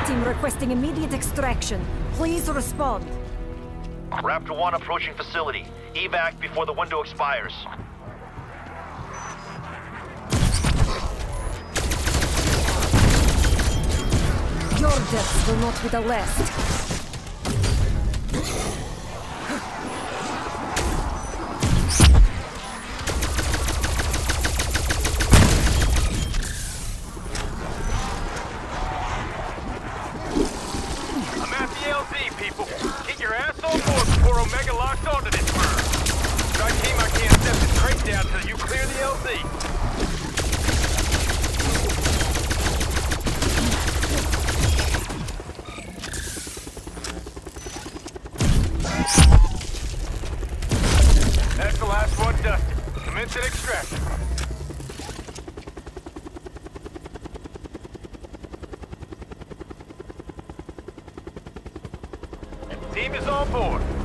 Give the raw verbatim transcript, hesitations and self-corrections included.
team requesting immediate extraction. Please respond. Raptor one approaching facility. Evac before the window expires. Your deaths will not be the last. I'm at the L Z, people. Get your ass on board before Omega locks onto this bird. Strike team, I can't step this crate down till you clear the L Z. That's the last one dusted. Commence an extraction. Team is on board.